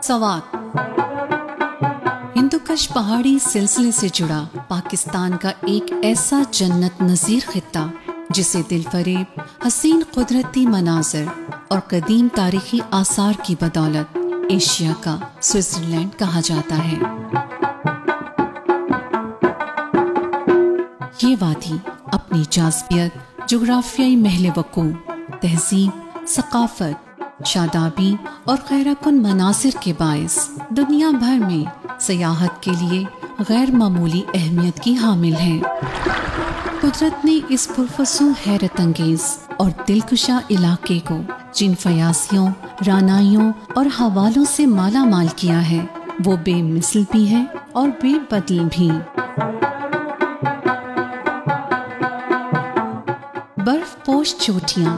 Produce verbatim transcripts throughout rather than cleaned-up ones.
سوات ہندوکش پہاڑی سلسلے سے جڑا پاکستان کا ایک ایسا جنت نظیر خطہ جسے دل فریب حسین قدرتی مناظر اور قدیم تاریخی آثار کی بدولت ایشیا کا سوئٹزرلینڈ کہا جاتا ہے۔ یہ وادی اپنی جاذبیت، جغرافیائی محل وقوع، تہذیب، ثقافت، شادابی اور خیرہ کن مناظر کے باعث دنیا بھر میں سیاحت کے لیے غیر معمولی اہمیت کی حامل ہے۔ قدرت نے اس پرفسوں حیرت انگیز اور دلکشا علاقے کو جن فیاضیوں، رانائیوں اور حوالوں سے مالا مال کیا ہے وہ بے مثل بھی ہے اور بے بدل بھی۔ برف پوش چوٹیاں،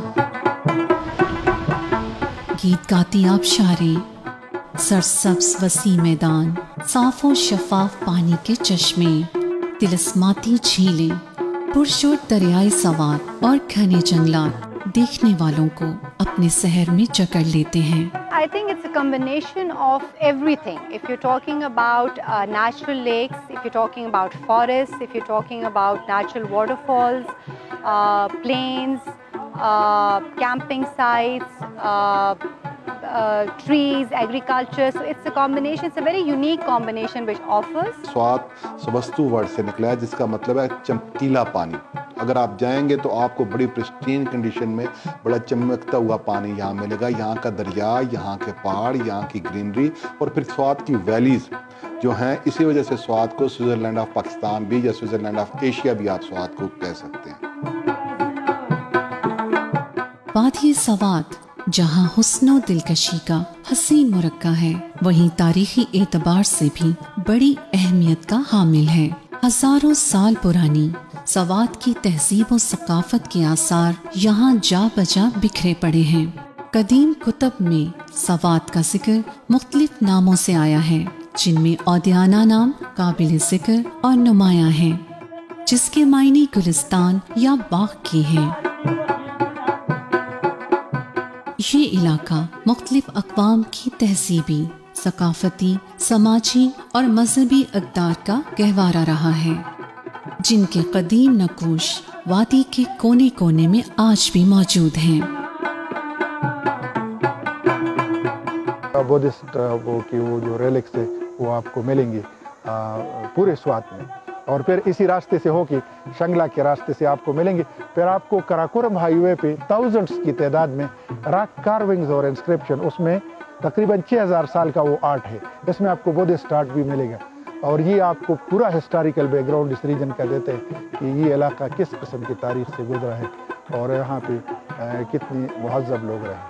گیت گاتی آبشاریں، سرسبز وسیع میدان، صاف و شفاف پانی کے چشمے، طلسماتی جھیلیں، پرشور دریائے سوات اور گھنے جنگلات دیکھنے والوں کو اپنے سحر میں جکڑ لیتے ہیں۔ I think it's a combination of everything. If you're talking about uh, natural lakes, if you're talking about forests, if you're talking about natural waterfalls, uh, plains, uh, camping sites, uh, uh, trees, agriculture. So it's a combination, it's a very unique combination which offers. Swat سبستو word سے نکلا ہے جس کا مطلب ہے چمکیلا پانی۔ اگر آپ جائیں گے تو آپ کو بڑی پرسٹین کنڈیشن میں بڑا چمکتا ہوا پانی یہاں ملے گا۔ یہاں کا دریا، یہاں کے پہاڑ، یہاں کی گرینری اور پھر سوات کی ویلیز جو ہیں، اسی وجہ سے سوات کو سوئٹزرلینڈ آف پاکستان بھی یا سوئٹزرلینڈ آف ایشیا بھی آپ سوات کو کہہ سکتے ہیں۔ وادی سوات جہاں حسن و دلکشی کا حسین مرقع ہے، وہیں تاریخی اعتبار سے بھی بڑی اہمیت کا حامل ہے۔ ہزاروں سال پرانی سوات کی تہذیب و ثقافت کے آثار یہاں جا بجا بکھرے پڑے ہیں۔ قدیم کتب میں سوات کا ذکر مختلف ناموں سے آیا ہے، جن میں اودیانہ نام قابل ذکر اور نمایاں ہیں، جس کے معنی گلستان یا باغ کے ہیں۔ یہ علاقہ مختلف اقوام کی تہذیبی، ثقافتی، سماجی اور مذہبی اقدار کا گہوارہ رہا ہے، جن کے قدیم نقوش وادی کے کونے کونے میں آج بھی موجود ہیں۔ بدھسٹ وہ کی وہ جو ریلکس ہے وہ آپ کو ملیں گے پورے سوات میں، اور پھر اسی راستے سے ہو کے شنگلا کے راستے سے آپ کو ملیں گے۔ پھر آپ کو کراکورم ہائی وے پہ تھاؤزنڈس کی تعداد میں راک کارونگز اور انسکرپشن، اس میں تقریباً چھ ہزار سال کا وہ آرٹ ہے، اس میں آپ کو بدھسٹ آرٹ بھی ملے گا، اور یہ آپ کو پورا ہسٹوریکل بیک گراؤنڈ اس ریجن کا دیتے ہیں کہ یہ علاقہ کس قسم کی تاریخ سے گزرا ہے اور یہاں پہ کتنے مہذب لوگ رہے۔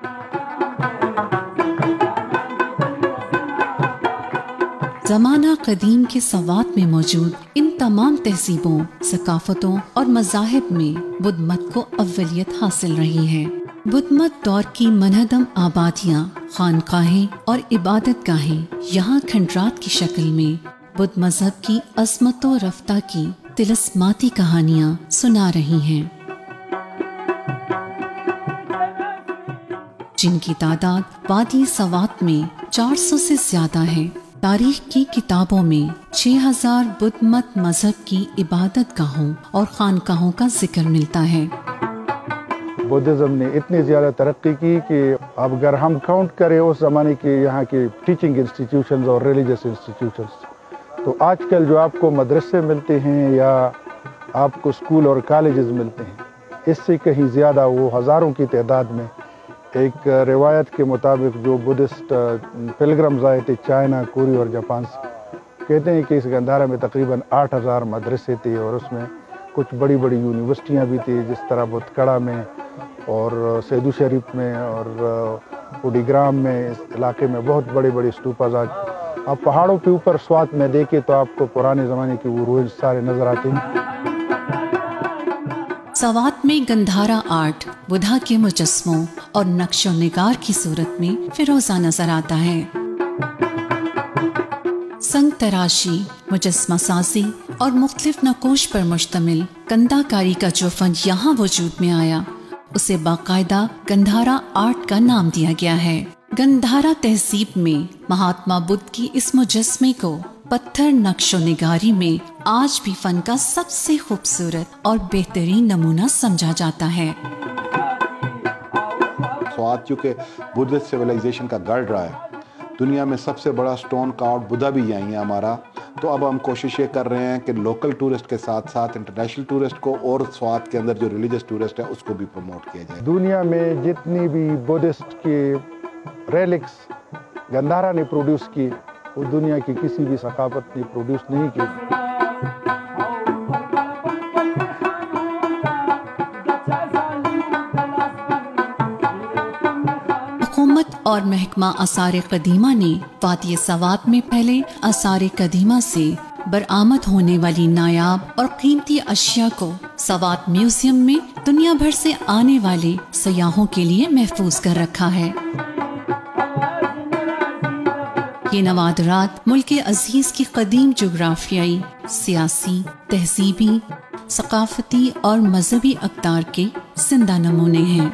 زمانہ قدیم کے سوات میں موجود ان تمام تہذیبوں، ثقافتوں اور مذاہب میں بدھ مت کو اولیت حاصل رہی ہے۔ بدھ مت دور کی منہدم آبادیاں، خانقاہیں اور عبادت گاہیں یہاں کھنڈرات کی شکل میں بدھ مذہب کی عظمت و رفتہ کی طلسماتی کہانیاں سنا رہی ہیں، جن کی تعداد وادی سوات میں چار سو سے زیادہ ہے۔ تاریخ کی کتابوں میں چھ ہزار بدھ مت مذہب کی عبادت گاہوں اور خانقاہوں کا ذکر ملتا ہے۔ بدھزم نے اتنی زیادہ ترقی کی کہ اب اگر ہم کاؤنٹ کریں اس زمانے کے یہاں کے ٹیچنگ انسٹیٹیوشنز اور ریلیجس انسٹیٹیوشنز، تو آج کل جو آپ کو مدرسے ملتے ہیں یا آپ کو اسکول اور کالجز ملتے ہیں، اس سے کہیں زیادہ وہ ہزاروں کی تعداد میں، ایک روایت کے مطابق جو بدھسٹ پلگرمز آئے تھے چائنا، کوری اور جاپان سے، کہتے ہیں کہ اس گندھارا میں تقریباً آٹھ ہزار مدرسے تھے، اور اس میں کچھ بڑی بڑی یونیورسٹیاں بھی تھیں، جس طرح بت کڑا میں اور سیدو شریف میں اور اوڈی گرام میں، اس علاقے میں بہت بڑے بڑے اسٹوپاز آج آپ پہاڑوں کے اوپر سوات میں دیکھیں تو آپ کو پرانے زمانے کے وہ روئنز سارے نظر آتے ہیں۔ سوات میں گندھارا آرٹ بدھا کے مجسموں اور نقش و نگار کی صورت میں فیروزہ نظر آتا ہے۔ سنگ تراشی، مجسمہ سازی اور مختلف نقوش پر مشتمل کندہ کاری کا جو فن یہاں وجود میں آیا، اسے باقاعدہ گندھارا آرٹ کا نام دیا گیا ہے۔ गंधारा तहजीब में महात्मा बुद्ध की इस मुजस्मे को पत्थर नक्शो निगारी में आज भी फन का सबसे खूबसूरत और बेहतरीन नमूना समझा जाता है। स्वात चूँकि बुद्धिस्ट सिविलाइजेशन का गढ़ रहा है, दुनिया में सबसे बड़ा स्टोन कार्व बुद्धा भी यहीं है हमारा। तो अब हम कोशिश ये कर रहे हैं कि लोकल टूरिस्ट के साथ साथ इंटरनेशनल टूरिस्ट को और स्वात के अंदर जो रिलीजियस टूरिस्ट है उसको भी प्रमोट किया जाए। दुनिया में जितनी भी बुद्धिस्ट की रेलिक्स गंधारा ने प्रोड्यूस की, वो दुनिया की किसी भी सकाफत ने प्रोड्यूस नहीं की। हुकूमत और महकमा आसार कदीमा ने वादी सवात में फैले आसार कदीमा से बरामद होने वाली नायाब और कीमती अशिया को सवात म्यूजियम में दुनिया भर से आने वाले सयाहों के लिए महफूज कर रखा है। ये नवादरात मुल्क अजीज की कदीम जोग्राफियाई, सियासी, तहजीबी, सकाफती और मजहबी अक़दार के जिंदा नमूने हैं।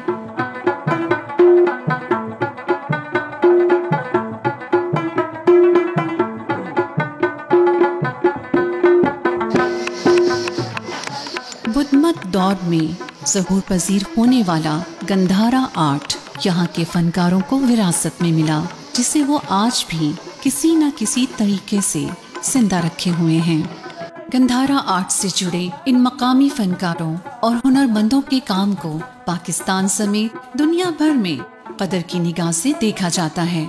बुद्धमत दौर में ज़हूर पजीर होने वाला गंधारा आर्ट यहाँ के फनकारों को विरासत में मिला, जिसे वो आज भी किसी न किसी तरीके से जिंदा रखे हुए हैं। गंधारा आर्ट से जुड़े इन मकामी फनकारों और हुनरमंदों के काम को पाकिस्तान समेत दुनिया भर में कदर की निगाह से देखा जाता है।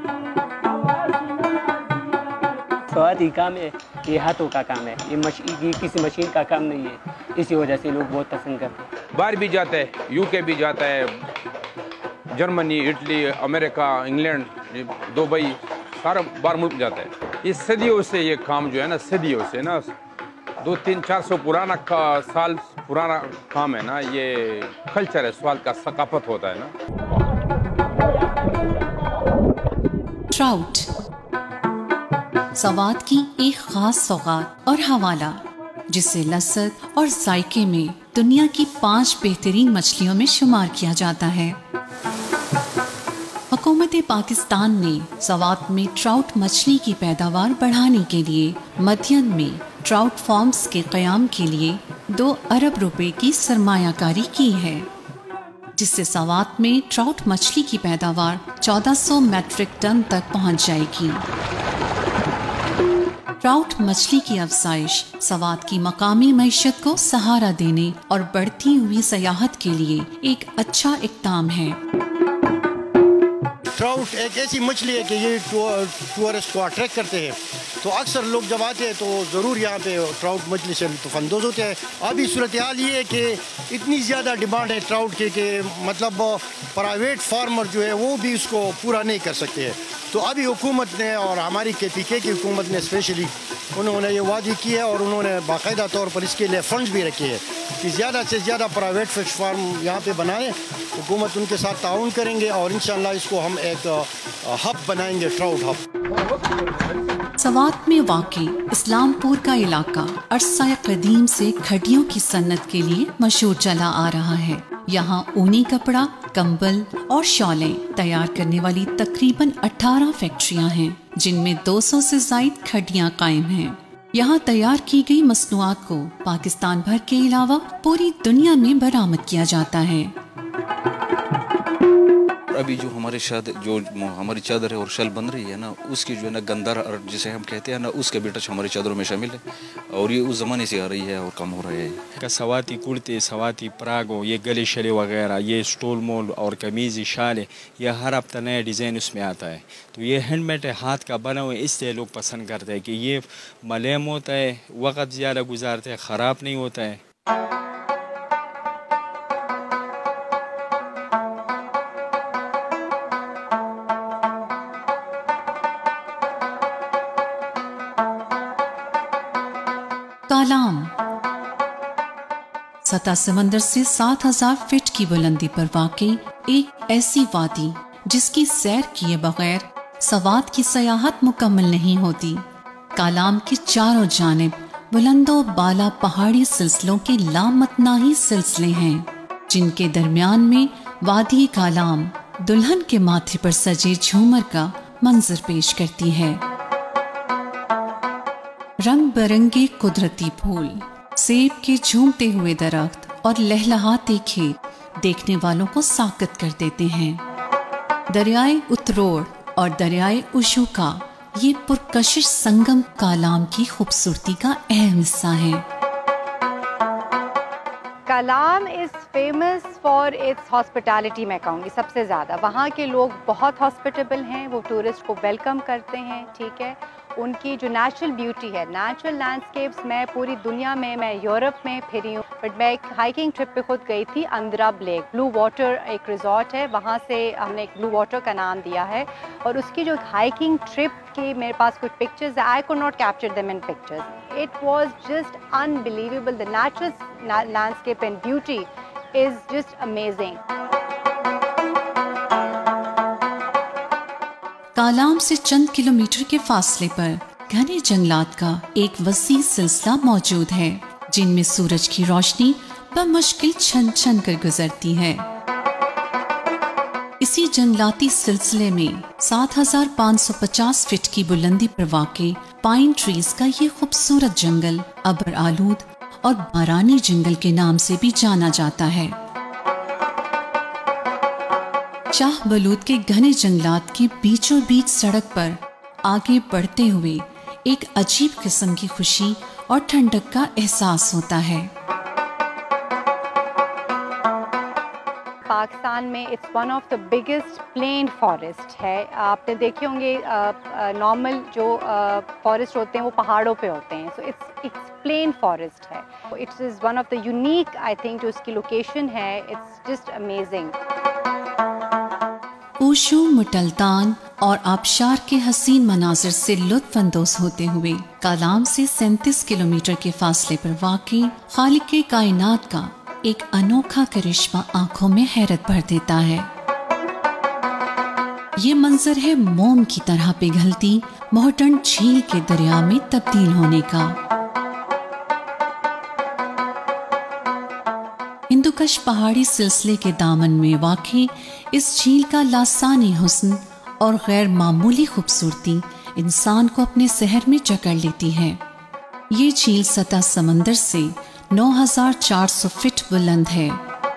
स्वाति काम है, ये हाथों का काम है, ये मशीन किसी मशीन का काम नहीं है। इसी वजह से लोग बहुत पसंद करते हैं। बाहर भी जाता है, यूके भी जाता है, Germany, Italy, America, England, Dubai, सारा बाहर मुल्क जाता है। ये सदियों से ये काम जो है ना, सदियों से ना दो तीन चार सौ पुराना का साल पुराना काम है ना, ये कल्चर है, स्वाद का सकाफत होता है ना। ट्राउट सवात की एक खास सौगात और हवाला, जिसे लज़्ज़त और जायके में दुनिया की पांच बेहतरीन मछलियों में शुमार किया जाता है। हुकूमत पाकिस्तान ने सवात में ट्राउट मछली की पैदावार बढ़ाने के लिए मध्यन में ट्राउट फार्म्स के क़याम के लिए दो अरब रुपए की सरमायाकारी की है, जिससे सवात में ट्राउट मछली की पैदावार चौदह सौ मैट्रिक टन तक पहुंच जाएगी। ट्राउट मछली की अफजाइश सवात की मकामी मईशत को सहारा देने और बढ़ती हुई सयाहत के लिए एक अच्छा इक़दाम है। ट्राउट एक ऐसी मछली है कि ये टूरिस्ट को अट्रैक्ट करते हैं, तो अक्सर लोग जब आते हैं तो ज़रूर यहाँ पे ट्राउट मछली से लुत्फ़अंदोज़ होते हैं। अभी सूरत हाल ये है कि इतनी ज़्यादा डिमांड है ट्राउट की कि मतलब प्राइवेट फार्मर जो है वो भी इसको पूरा नहीं कर सकते हैं। तो अभी हुकूमत ने और हमारी के पी के की हुकूमत ने स्पेशली उन्होंने ये वादी की है और उन्होंने बाकायदा तौर पर इसके लिए फंड्स भी रखे हैं कि ज़्यादा से ज़्यादा प्राइवेट फिश फार्म यहाँ पे बनाएं। हुकूमत उनके साथ ताउन करेंगे और इंशाअल्लाह इसको हम एक हब बनाएंगे, ट्राउट हब। सवात में वाक़ई इस्लामपुर का इलाका अरसा कदीम से खड्डियों की सन्नत के लिए मशहूर चला आ रहा है। यहाँ ऊनी कपड़ा, कंबल और शॉलें तैयार करने वाली तकरीबन अठारह फैक्ट्रियाँ हैं, जिनमें दो सौ से ज़ायद खड्डियाँ कायम हैं। यहाँ तैयार की गई मसनूआत को पाकिस्तान भर के अलावा पूरी दुनिया में बरामद किया जाता है। अभी जो हमारे शाद जो हमारी चादर है और शल बन रही है ना, उसकी जो है ना गंधारा जिसे हम कहते हैं ना, उसके भी टच हमारी चादरों में शामिल है और ये उस ज़माने से आ रही है और कम हो रहा है। का सवाती कुर्ते, सवाती परागो, ये गले शले वगैरह, ये स्टोल मोल और कमीज़ी शाल, ये हर हफ्ता नया डिज़ाइन उसमें आता है। तो ये हैंडमेड है, हाथ का बना हुआ, इसलिए लोग पसंद करते हैं कि ये मलैम होता है, वक़्त ज़्यादा गुजारते हैं, ख़राब नहीं होता है। कालाम सतह समंदर से सात हजार फीट की बुलंदी पर वाक़ई एक ऐसी वादी जिसकी सैर किए बगैर सवात की सयाहत मुकम्मल नहीं होती। कालाम के चारों जानिब बुलंदो बाला पहाड़ी सिलसिलों के लामतनाही सिलसिले हैं, जिनके दरमियान में वादी कालाम दुल्हन के माथे पर सजे झूमर का मंजर पेश करती है। रंग बिरंगे कुदरती फूल, सेब के झूमते हुए दरख्त और लहलहाते खेत देखने वालों को साकत कर देते हैं। दरियाए उतरोड़ और दरियाए उशू का ये पुरकशिश संगम कालाम की खूबसूरती का अहम हिस्सा है। Kalam is famous for its hospitality, मैं कहूँगी सबसे ज़्यादा। वहाँ के लोग बहुत हॉस्पिटेबल हैं, वो टूरिस्ट को वेलकम करते हैं, ठीक है। उनकी जो नेचुरल ब्यूटी है, नेचुरल लैंडस्केप्स, मैं पूरी दुनिया में, मैं यूरोप में फिरी हूँ, बट मैं एक हाइकिंग ट्रिप पे खुद गई थी अंद्राब लेक। ब्लू वाटर एक रिजॉर्ट है, वहाँ से हमने एक ब्लू वाटर का नाम दिया है, और उसकी जो हाइकिंग ट्रिप की मेरे पास कुछ pictures, I could not capture them in pictures. It was just unbelievable, the natural landscape and beauty is just amazing. Kalam से चंद किलोमीटर के फासले पर घने जंगलात का एक वसी सिलसिला मौजूद है, जिनमें सूरज की रोशनी बमुश्किल छन छन कर गुजरती है। इसी जंगलाती सिलसिले में सात हजार पाँच सौ पचास फीट की बुलंदी पर वाक़े पाइन ट्रीज का ये खूबसूरत जंगल अबर आलूद और बारानी जंगल के नाम से भी जाना जाता है। शाह बलूत के घने जंगलात के बीचों बीच सड़क पर आगे बढ़ते हुए एक अजीब किस्म की खुशी और ठंडक का एहसास होता है। पाकिस्तान में it's one of the biggest plain forest है। आपने देखे होंगे नॉर्मल जो फॉरेस्ट होते हैं वो पहाड़ों पे होते हैं, so it's it's plain forest है। It's is one of the unique, I think, जो उसकी लोकेशन है, it's just amazing. Ushu, Matiltan और आबशार के हसीन मनाजिर से लुत्फ अंदोज होते हुए कालाम से सैंतीस किलोमीटर के फासले पर वाक़ई खालिक कायनात का एक अनोखा करिश्मा आंखों में हैरत भर देता है। ये मंजर है मोम की तरह पिघलती मोहटन झील के दरिया में तब्दील होने का। हिंदुकश पहाड़ी सिलसिले के दामन में वाक़ई इस झील का लासानी हुस्न और गैर मामूली खूबसूरती इंसान को अपने सहर में जकड़ लेती है। ये झील सतह समंदर से नौ हजार चार सौ फीट बुलंद है।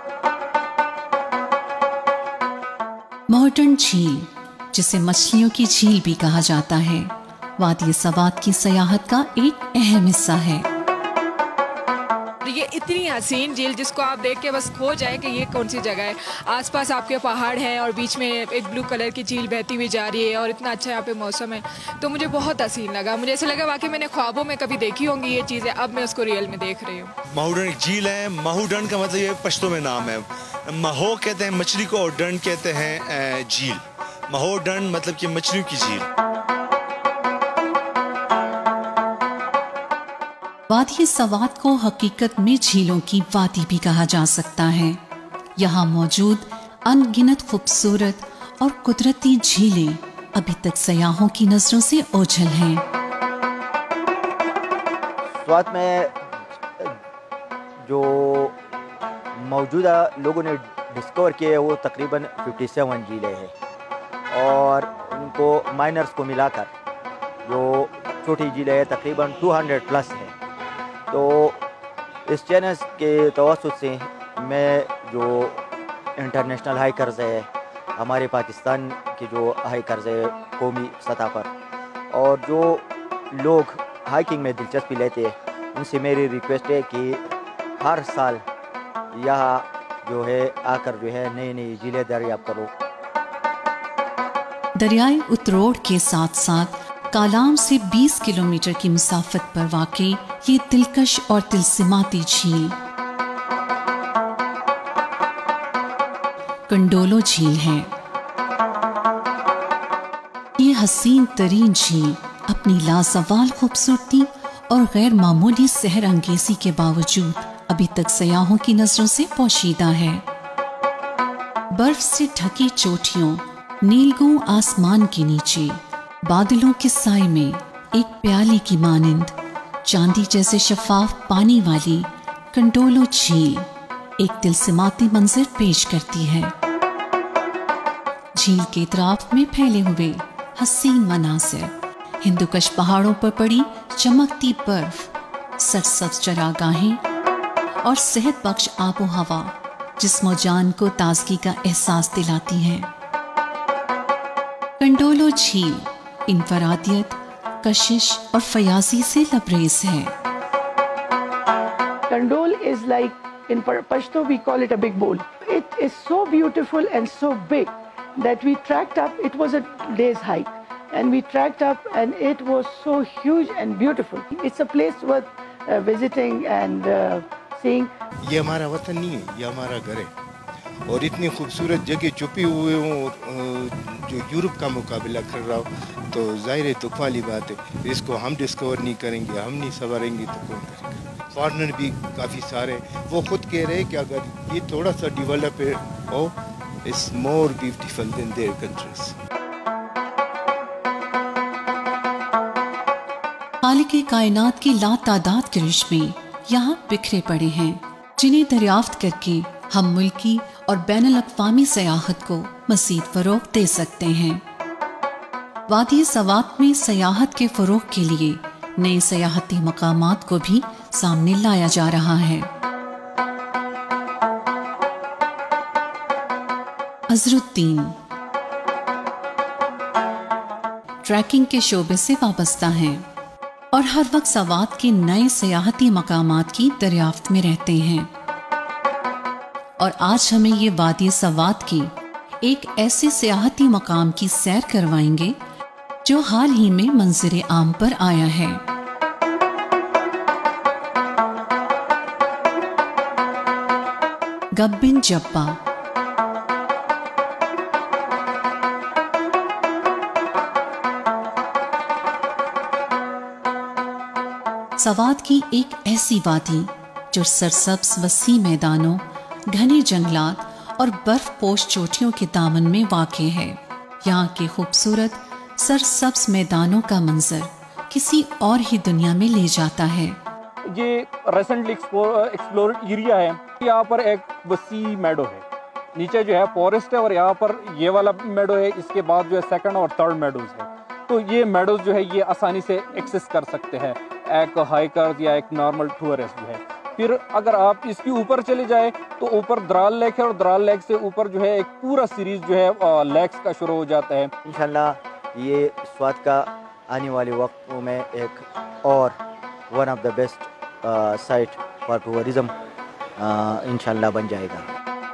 मोहटन झील, जिसे मछलियों की झील भी कहा जाता है, वादी सवात की सयाहत का एक अहम हिस्सा है। ये इतनी हसीन झील जिसको आप देख के बस खो जाए कि ये कौन सी जगह है। आसपास आपके पहाड़ हैं और बीच में एक ब्लू कलर की झील बहती हुई जा रही है, और इतना अच्छा यहाँ पे मौसम है, तो मुझे बहुत हसीन लगा। मुझे ऐसा लगा वाकई मैंने ख्वाबों में कभी देखी होंगी ये चीज़ें, अब मैं उसको रियल में देख रही हूँ। महूडन एक झील है। महूडन का मतलब ये पश्तो में नाम है। महो कहते हैं मछली को और डन कहते हैं झील। महूडन मतलब कि मछलियों की झील। वादी सवात को हकीकत में झीलों की वादी भी कहा जा सकता है। यहाँ मौजूद अनगिनत खूबसूरत और कुदरती झीलें अभी तक सयाहों की नजरों से ओझल हैं। स्वात में जो मौजूदा लोगों ने डिस्कवर किए वो तकरीबन सत्तावन झीलें हैं, और उनको माइनर्स को मिलाकर जो छोटी झीलें हैं तकरीबन दो सौ प्लस है। तो इस चैनल के तवस्सुत से मैं जो इंटरनेशनल हाइकर्स है, हमारे पाकिस्तान के जो हाइकर्स है कौमी सतह पर, और जो लोग हाइकिंग में दिलचस्पी लेते हैं, उनसे मेरी रिक्वेस्ट है कि हर साल यहाँ जो है आकर जो है नई नई झीलें दरियाफ्त करो। दरियाए उतरोड़ के साथ साथ कालाम से बीस किलोमीटर की मुसाफत पर वाक़ई ये दिलकश और तिलसिमाती झील कंडोलो झील है। ये हसीन तरीन झील अपनी लाजवाल खूबसूरती और गैर मामूली सहर अंगेजी के बावजूद अभी तक सयाहों की नजरों से पोशीदा है। बर्फ से ढकी चोटियों, नीलगू आसमान के नीचे बादलों के साए में एक प्याली की मानिंद चांदी जैसे शफाफ पानी वाली कंडोलो झील एक तिलसिमाती मंजर पेश करती है। झील के इतराफ में फैले हुए हसीन मनासिर, हिंदुकश पहाड़ों पर पड़ी चमकती बर्फ, सरसब्ज चरागाहें और सेहत बख्श आबो हवा जिस्मो जान को ताजगी का एहसास दिलाती हैं। कंडोलो झील इनफरादियत, कशिश और फयाजी से लबरेज है। Kandol is like, in Pashto we call it a big bowl. It is so beautiful and so big that we tracked up, it was a day's hike, and we tracked up and it was so huge and beautiful. It's a place worth uh, visiting and uh, seeing. ये हमारा वतन नहीं है, ये हमारा घर है और इतनी खूबसूरत जगह छुपी हुए हूँ जो यूरोप का मुकाबला कर रहा हूँ, तो जाहिर है दुख वाली बात है। इसको हम डिस्कवर नहीं करेंगे, हम नहीं सवारेंगे तो कौन करेगा। फॉरेनर भी काफ़ी सारे, वो खुद कह रहे हैं कि अगर ये थोड़ा सा डेवलप हो, it's more beautiful than their countries. खालिक कायनात की लातादाद करिश्मे यहाँ बिखरे पड़े हैं, जिन्हें दरियाफ्त करके हम मुल्की और बैनुल अक़वामी सयाहत को मज़ीद फ़रोग़ दे सकते हैं। वादी सवात में सयाहत के फ़रोग़ के लिए नए सयाहती मकामात को भी सामने लाया जा रहा है। अज़रुद्दीन ट्रैकिंग के शोबे से वाबस्ता हैं और हर वक्त सवात के नए सयाहती मकामात की दरियाफ्त में रहते हैं। और आज हमें ये वादी सवात की एक ऐसे सयाहती मकाम की सैर करवाएंगे जो हाल ही में मंज़िर आम पर आया है। गब्बिन जब्बा सवात की एक ऐसी वादी जो सरसब्ज वसी मैदानों, घने जंगलात और बर्फ पोश चोटियों के दामन में वाक़े है। यहाँ के खूबसूरत सरसब्ज मैदानों का मंजर किसी और ही दुनिया में ले जाता है। ये रिसेंटली एक्सप्लोर एरिया है। यहाँ पर एक वसी मेडो है, नीचे जो है फॉरेस्ट है और यहाँ पर ये वाला मेडो है, इसके बाद जो है सेकंड और थर्ड मेडोज है। तो ये मेडोज जो है ये आसानी से एक्सेस कर सकते हैं एक हाइकर या एक नॉर्मल टूरिस्ट जो है। फिर अगर आप इसके ऊपर चले जाए तो ऊपर द्राल लेक है और द्राल लेक से ऊपर जो है एक पूरा सीरीज जो है लेक्स का शुरू हो जाता है। इंशाल्लाह ये स्वाद का आने वाले वक्तों में एक और one of the best site for tourism इंशाल्लाह बन जाएगा।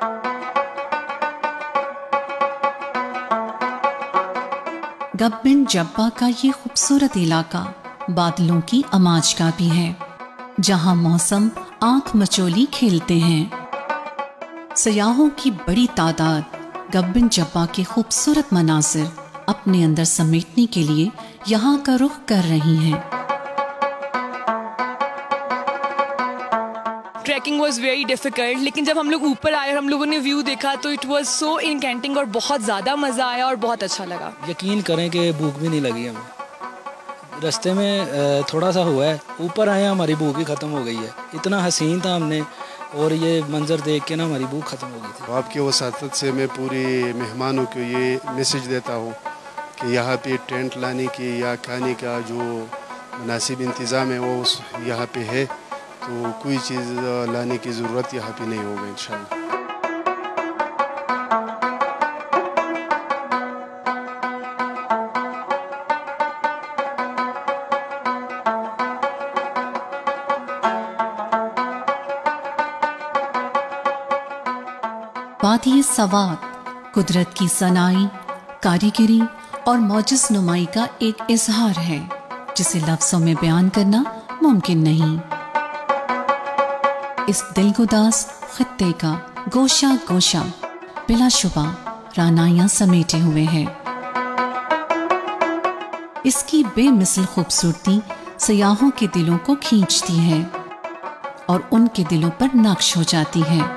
गब्बिन जब्बा का ये खूबसूरत इलाका बादलों की अमाज का भी है, जहां मौसम आंख मचोली खेलते हैं। सयाहों की बड़ी तादाद गब्बिन जब्बा के खूबसूरत मनासिर अपने अंदर समेटने के लिए यहाँ का रुख कर रही हैं। ट्रैकिंग वॉज वेरी डिफ़िकल्ट, लेकिन जब हम लोग ऊपर आए और हम लोगों ने व्यू देखा तो इट वॉज सो इनकैंटिंग और बहुत ज़्यादा मज़ा आया और बहुत अच्छा लगा। यकीन करें कि भूख भी नहीं लगी हमें, रास्ते में थोड़ा सा हुआ है, ऊपर आए हमारी भूख ही ख़त्म हो गई है। इतना हसीन था हमने और ये मंज़र देख के ना हमारी भूख ख़त्म हो गई थी। आपके वसातत से मैं पूरे मेहमानों को ये मैसेज देता हूँ कि यहाँ पे टेंट लाने की या खाने का जो मुनासिब इंतज़ाम है वो उस यहाँ पे है, तो कोई चीज़ लाने की ज़रूरत यहाँ पे नहीं होगा इंशाल्लाह। वादी सवात कुदरत की सनाई, कारीगरी और मौजिज़ नुमाई का एक इजहार है जिसे लफ्ज़ों में बयान करना मुमकिन नहीं। इस दिलगुदास खित्ते का गोशा गोशा बिलाशुबा रानाइयाँ समेटे हुए है। इसकी बेमिसल खूबसूरती सयाहों के दिलों को खींचती है और उनके दिलों पर नक्श हो जाती है।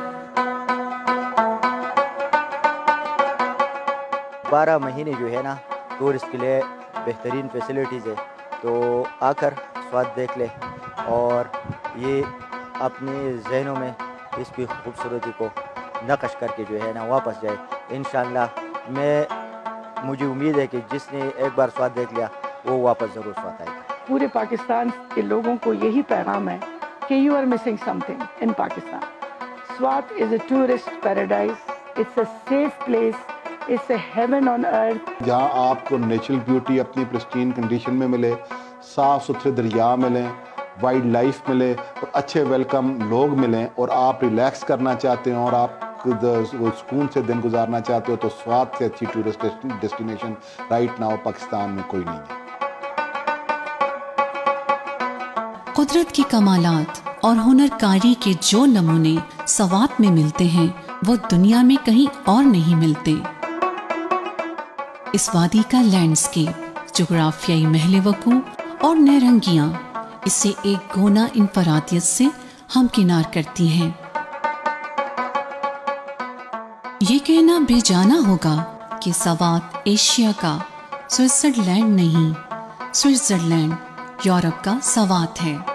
बारह महीने जो है ना टूरिस्ट के लिए बेहतरीन फैसिलिटीज़ है, तो आकर स्वाद देख ले और ये अपने जहनों में इसकी खूबसूरती को नक़श करके जो है ना वापस जाए। इंशाअल्लाह मैं مجھے امید ہے کہ جس نے ایک بار سوات دیکھ لیا وہ واپس ضرور سوات آئے گا. پورے پاکستان کے لوگوں کو یہی پیغام ہے کہ you are missing something in Pakistan. Swat is a tourist paradise, it's a safe place, it's a haven on earth. جہاں آپ کو نیچرل بیوٹی اپنی پرسٹین کنڈیشن میں ملے, صاف ستھرے دریا ملیں, وائلڈ لائف ملے اور اچھے ویلکم لوگ ملیں, اور آپ ریلیکس کرنا چاہتے ہیں اور آپ سکون سے دن گزارنا چاہتے ہو تو سوات سے اچھی tourist destination right now Pakistan میں کوئی نہیں ہے. قدرت کے کمالات اور ہنر کاری کے جو نمونے سوات میں ملتے ہیں وہ دنیا میں کہیں اور نہیں ملتے. اس وادی کا لینڈسکیپ, جغرافیائی محل وقوع اور نیرنگیاں اسے ایک گونا انفرادیت سے ہمکنار کرتی ہیں. یہ کہنا بے جانا ہوگا کہ سوات ایشیا کا سوئٹزرلینڈ نہیں, سوئٹزرلینڈ یورپ کا سوات ہے.